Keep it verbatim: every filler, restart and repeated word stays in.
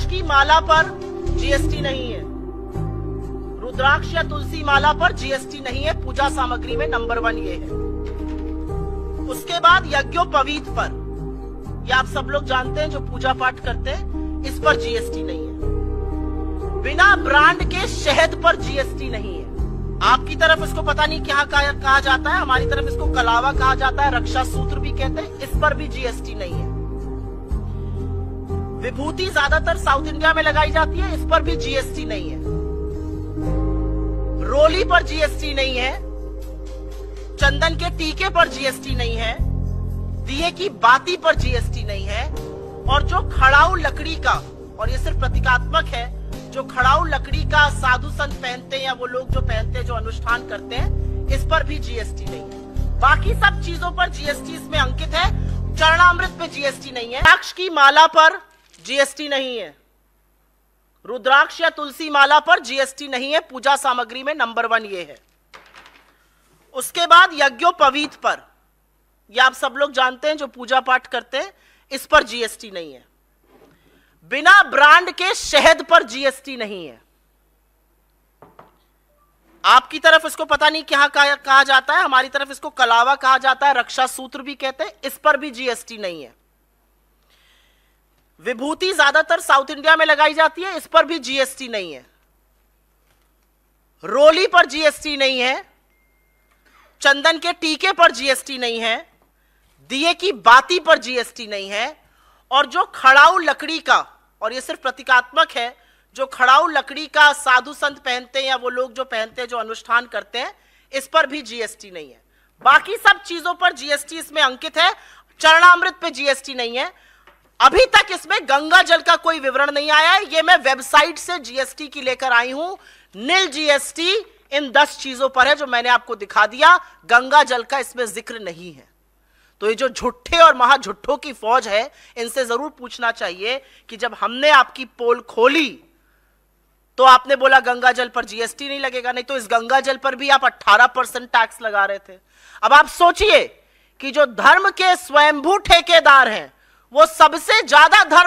की माला पर जीएसटी नहीं है, रुद्राक्ष या तुलसी माला पर जीएसटी नहीं है, पूजा सामग्री में नंबर वन ये है। उसके बाद यज्ञोपवीत पर, ये आप सब लोग जानते हैं जो पूजा पाठ करते हैं, इस पर जीएसटी नहीं है। बिना ब्रांड के शहद पर जीएसटी नहीं है। आपकी तरफ इसको पता नहीं क्या कहा जाता है, हमारी तरफ इसको कलावा कहा जाता है, रक्षा सूत्र भी कहते हैं, इस पर भी जीएसटी नहीं है। विभूति ज्यादातर साउथ इंडिया में लगाई जाती है, इस पर भी जीएसटी नहीं है। रोली पर जीएसटी नहीं है, चंदन के टीके पर जीएसटी नहीं है, दिए की बाती पर जीएसटी नहीं है, और जो खड़ाऊ लकड़ी का, और ये सिर्फ प्रतीकात्मक है, जो खड़ाऊ लकड़ी का साधु संत पहनते हैं या वो लोग जो पहनते हैं जो अनुष्ठान करते हैं, इस पर भी जीएसटी नहीं है। बाकी सब चीजों पर जीएसटी इसमें अंकित है, चरणामृत पे जीएसटी नहीं है। रुद्राक्ष की माला पर जीएसटी नहीं है, रुद्राक्ष या तुलसी माला पर जीएसटी नहीं है, पूजा सामग्री में नंबर वन ये है। उसके बाद यज्ञोपवीत पर, ये आप सब लोग जानते हैं जो पूजा पाठ करते हैं, इस पर जीएसटी नहीं है। बिना ब्रांड के शहद पर जीएसटी नहीं है। आपकी तरफ इसको पता नहीं क्या कहा जाता है, हमारी तरफ इसको कलावा कहा जाता है, रक्षा सूत्र भी कहते हैं, इस पर भी जीएसटी नहीं है। विभूति ज्यादातर साउथ इंडिया में लगाई जाती है, इस पर भी जीएसटी नहीं है। रोली पर जीएसटी नहीं है, चंदन के टीके पर जीएसटी नहीं है, दिए की बाती पर जीएसटी नहीं है, और जो खड़ाऊ लकड़ी का, और ये सिर्फ प्रतीकात्मक है, जो खड़ाऊ लकड़ी का साधु संत पहनते हैं या वो लोग जो पहनते हैं जो अनुष्ठान करते हैं, इस पर भी जीएसटी नहीं है। बाकी सब चीजों पर जीएसटी इसमें अंकित है, चरणामृत पे जीएसटी नहीं है। अभी तक इसमें गंगा जल का कोई विवरण नहीं आया है, ये मैं वेबसाइट से जीएसटी की लेकर आई हूं। नील जीएसटी इन दस चीजों पर है जो मैंने आपको दिखा दिया, गंगा जल का इसमें जिक्र नहीं है। तो ये जो झुट्ठे और महाझुट्ठों की फौज है, इनसे जरूर पूछना चाहिए कि जब हमने आपकी पोल खोली तो आपने बोला गंगा जल पर जीएसटी नहीं लगेगा, नहीं तो इस गंगा जल पर भी आप अठारह परसेंट टैक्स लगा रहे थे। अब आप सोचिए कि जो धर्म के स्वयंभू ठेकेदार हैं, वो सबसे ज्यादा धर्म